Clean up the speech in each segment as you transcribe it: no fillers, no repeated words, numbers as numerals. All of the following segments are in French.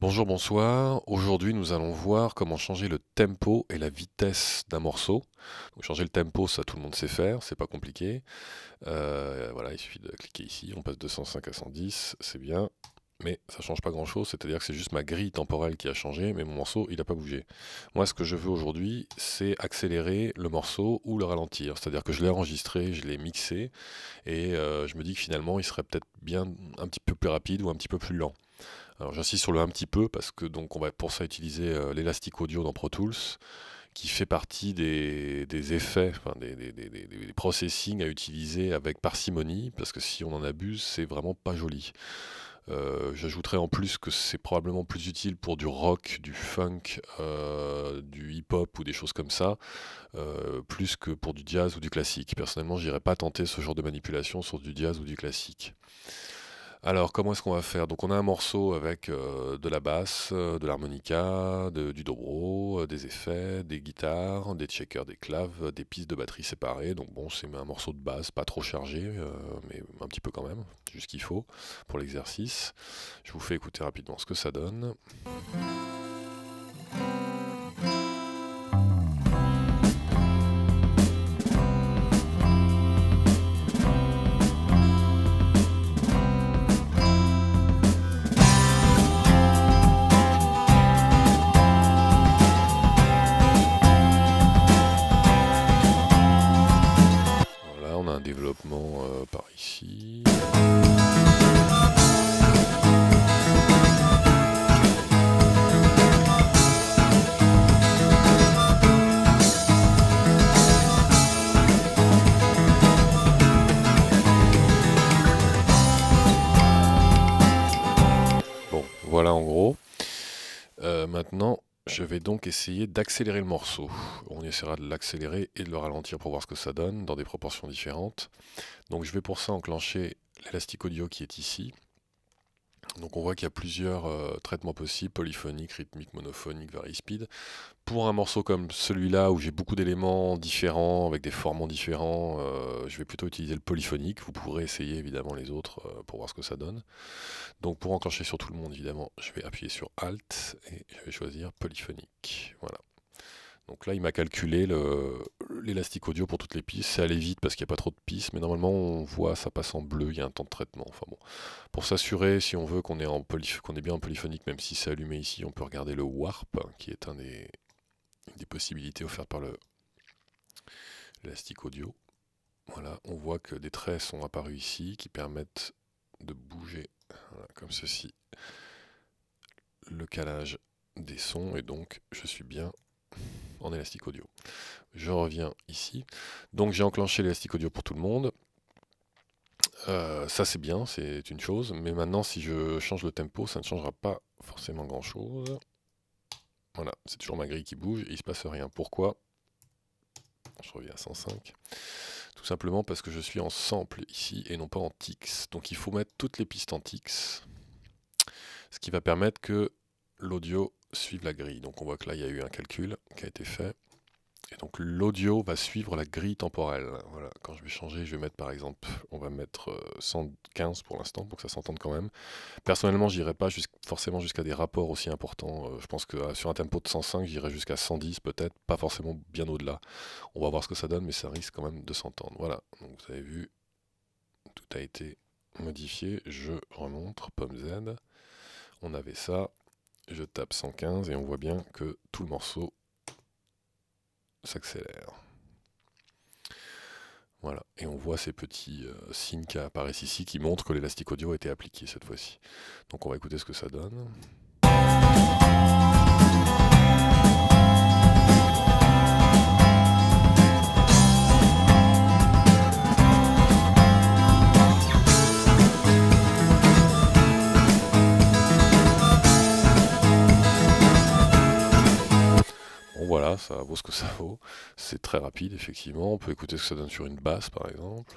Bonjour, bonsoir. Aujourd'hui, nous allons voir comment changer le tempo et la vitesse d'un morceau. Donc, changer le tempo, ça tout le monde sait faire, c'est pas compliqué. Voilà, il suffit de cliquer ici, on passe de 105 à 110, c'est bien. Mais ça change pas grand-chose, c'est-à-dire que c'est juste ma grille temporelle qui a changé, mais mon morceau, il n'a pas bougé. Moi, ce que je veux aujourd'hui, c'est accélérer le morceau ou le ralentir. C'est-à-dire que je l'ai enregistré, je l'ai mixé, et je me dis que finalement, il serait peut-être bien un petit peu plus rapide ou un petit peu plus lent. Alors j'insiste sur le un petit peu parce que donc on va pour ça utiliser l'élastique audio dans Pro Tools qui fait partie des effets, enfin, des processing à utiliser avec parcimonie parce que si on en abuse c'est vraiment pas joli. J'ajouterais en plus que c'est probablement plus utile pour du rock, du funk, du hip-hop ou des choses comme ça, plus que pour du jazz ou du classique. Personnellement, j'irais pas tenter ce genre de manipulation sur du jazz ou du classique. Alors, comment est-ce qu'on va faire? Donc, on a un morceau avec de la basse, de l'harmonica, du dobro, des effets, des guitares, des checkers, des claves, des pistes de batterie séparées. Donc, bon, c'est un morceau de basse, pas trop chargé, mais un petit peu quand même, juste ce qu'il faut pour l'exercice. Je vous fais écouter rapidement ce que ça donne. Voilà, on a un développement par ici. Bon, voilà en gros. Maintenant, je vais donc essayer d'accélérer le morceau. On essaiera de l'accélérer et de le ralentir pour voir ce que ça donne dans des proportions différentes. Donc je vais pour ça enclencher l'élastique audio qui est ici. Donc on voit qu'il y a plusieurs traitements possibles, polyphonique, rythmique, monophonique, vari-speed. Pour un morceau comme celui-là où j'ai beaucoup d'éléments différents, avec des formants différents, je vais plutôt utiliser le polyphonique. Vous pourrez essayer évidemment les autres pour voir ce que ça donne. Donc pour enclencher sur tout le monde, évidemment, je vais appuyer sur Alt et je vais choisir polyphonique. Voilà. Donc là, il m'a calculé l'élastique audio pour toutes les pistes. C'est allé vite parce qu'il n'y a pas trop de pistes, mais normalement, on voit ça passe en bleu, il y a un temps de traitement. Enfin bon. Pour s'assurer, si on veut qu'on est, qu'on est bien en polyphonique, même si c'est allumé ici, on peut regarder le Warp, qui est une des possibilités offertes par l'élastique audio. Voilà, on voit que des traits sont apparus ici qui permettent de bouger, voilà, comme ceci, le calage des sons, et donc je suis bien en élastique audio. Je reviens ici. Donc j'ai enclenché l'élastique audio pour tout le monde. Ça c'est bien, c'est une chose. Mais maintenant si je change le tempo, ça ne changera pas forcément grand chose. Voilà, c'est toujours ma grille qui bouge et il ne se passe rien. Pourquoi? Je reviens à 105. Tout simplement parce que je suis en sample ici et non pas en tics. Donc il faut mettre toutes les pistes en tics. Ce qui va permettre que l'audio suive la grille. Donc on voit que là il y a eu un calcul qui a été fait. Et donc l'audio va suivre la grille temporelle. Voilà, quand je vais changer, je vais mettre par exemple, on va mettre 115 pour l'instant pour que ça s'entende quand même. Personnellement, j'irai pas forcément jusqu'à des rapports aussi importants. Je pense que sur un tempo de 105, j'irai jusqu'à 110 peut-être, pas forcément bien au-delà. On va voir ce que ça donne, mais ça risque quand même de s'entendre. Voilà, donc vous avez vu, tout a été modifié. Je remonte, pomme Z. On avait ça. Je tape 115 et on voit bien que tout le morceau s'accélère. Voilà, et on voit ces petits signes qui apparaissent ici qui montrent que l'élastique audio a été appliqué cette fois-ci. Donc on va écouter ce que ça donne. Voilà, ça vaut ce que ça vaut. C'est très rapide, effectivement. On peut écouter ce que ça donne sur une basse, par exemple.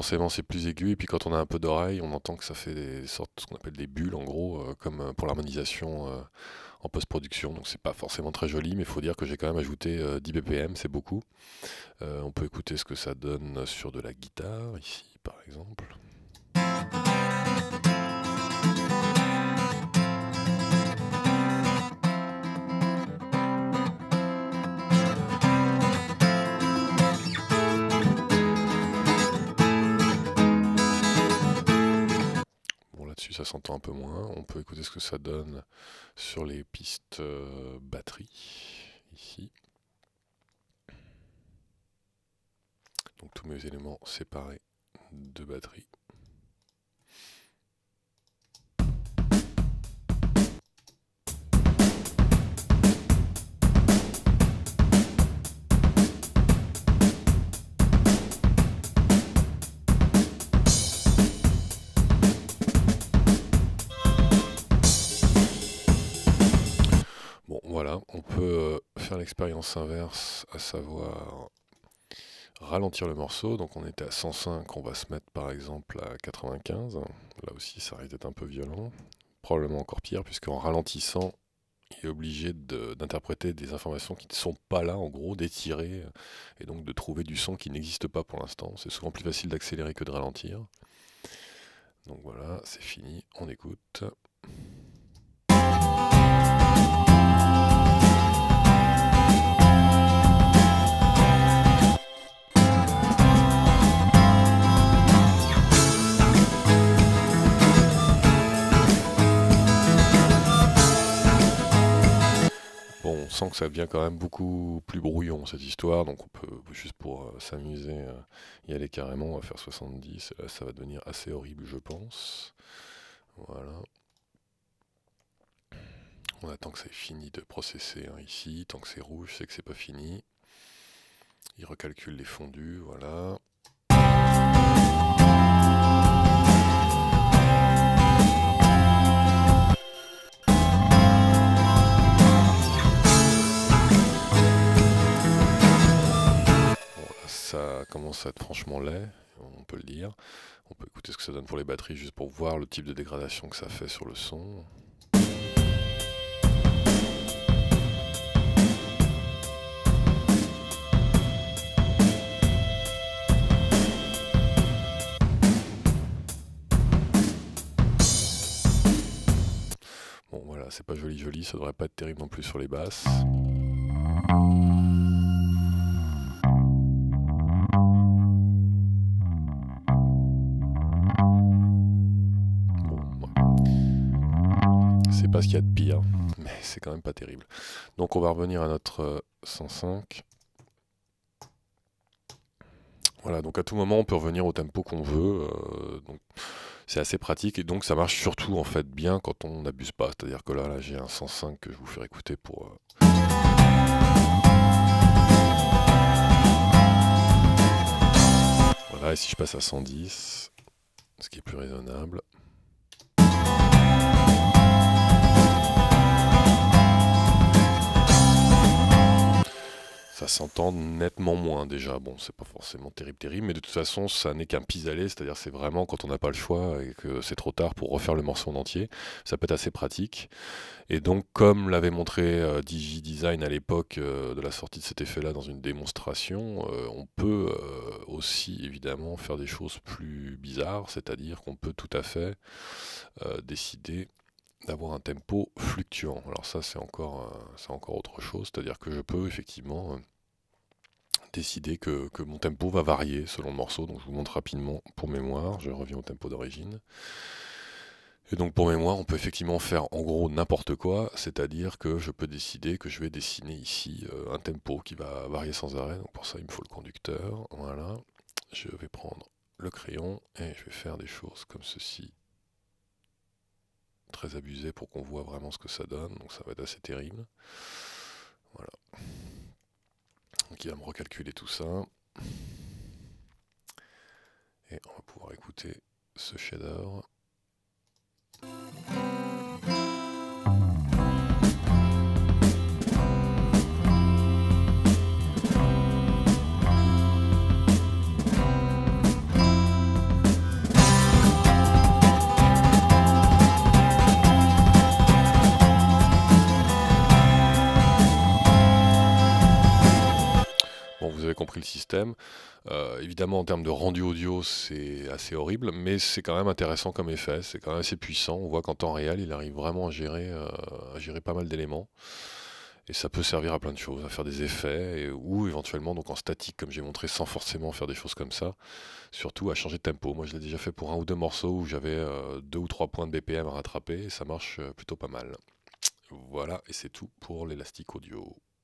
forcément c'est plus aigu, et puis quand on a un peu d'oreille, on entend que ça fait des sortes, ce qu'on appelle des bulles en gros, comme pour l'harmonisation en post-production, donc c'est pas forcément très joli, mais il faut dire que j'ai quand même ajouté 10 BPM, c'est beaucoup. On peut écouter ce que ça donne sur de la guitare, ici par exemple. Là-dessus, ça s'entend un peu moins. On peut écouter ce que ça donne sur les pistes batterie, ici. Donc tous mes éléments séparés de batterie. Voilà, on peut faire l'expérience inverse, à savoir ralentir le morceau. Donc on était à 105, on va se mettre par exemple à 95. Là aussi ça risque d'être un peu violent, probablement encore pire, puisqu'en ralentissant, il est obligé d'interpréter des informations qui ne sont pas là, en gros, d'étirer, et donc de trouver du son qui n'existe pas pour l'instant. C'est souvent plus facile d'accélérer que de ralentir. Donc voilà, c'est fini, on écoute. Bon, on sent que ça devient quand même beaucoup plus brouillon cette histoire, donc on peut, juste pour s'amuser, y aller carrément. On va faire 70, et là ça va devenir assez horrible je pense. Voilà. On attend que ça ait fini de processer ici, tant que c'est rouge c'est que c'est pas fini. Il recalcule les fondus, voilà. Ça commence à être franchement laid, on peut le dire. On peut écouter ce que ça donne pour les batteries juste pour voir le type de dégradation que ça fait sur le son. Bon voilà, c'est pas joli joli, ça devrait pas être terrible non plus sur les basses. C'est pas ce qu'il y a de pire, mais c'est quand même pas terrible. Donc on va revenir à notre 105. Voilà, donc à tout moment on peut revenir au tempo qu'on veut. Donc c'est assez pratique et donc ça marche surtout en fait bien quand on n'abuse pas. C'est-à-dire que là j'ai un 105 que je vais vous faire écouter pour... Voilà, et si je passe à 110, ce qui est plus raisonnable. Ça s'entend nettement moins déjà, bon c'est pas forcément terrible, mais de toute façon ça n'est qu'un pis-aller, c'est-à-dire c'est vraiment quand on n'a pas le choix et que c'est trop tard pour refaire le morceau en entier, ça peut être assez pratique. Et donc comme l'avait montré DigiDesign à l'époque de la sortie de cet effet-là dans une démonstration, on peut aussi évidemment faire des choses plus bizarres, c'est-à-dire qu'on peut tout à fait décider d'avoir un tempo fluctuant. Alors ça c'est encore autre chose, c'est-à-dire que je peux effectivement décider que mon tempo va varier selon le morceau. Donc je vous montre rapidement pour mémoire, je reviens au tempo d'origine. Et donc pour mémoire, on peut effectivement faire en gros n'importe quoi, c'est-à-dire que je peux décider que je vais dessiner ici un tempo qui va varier sans arrêt. Donc pour ça il me faut le conducteur, voilà. Je vais prendre le crayon et je vais faire des choses comme ceci. Très abusé pour qu'on voit vraiment ce que ça donne, donc ça va être assez terrible. Voilà. Donc il va me recalculer tout ça. Et on va pouvoir écouter ce chef-d'œuvre. système. Évidemment, en termes de rendu audio, c'est assez horrible, mais c'est quand même intéressant comme effet, c'est quand même assez puissant. On voit qu'en temps réel, il arrive vraiment à gérer pas mal d'éléments. Et ça peut servir à plein de choses, à faire des effets, ou éventuellement donc en statique, comme j'ai montré, sans forcément faire des choses comme ça. Surtout à changer de tempo. Moi, je l'ai déjà fait pour un ou deux morceaux où j'avais 2 ou 3 points de BPM à rattraper, et ça marche plutôt pas mal. Voilà, et c'est tout pour l'élastique audio.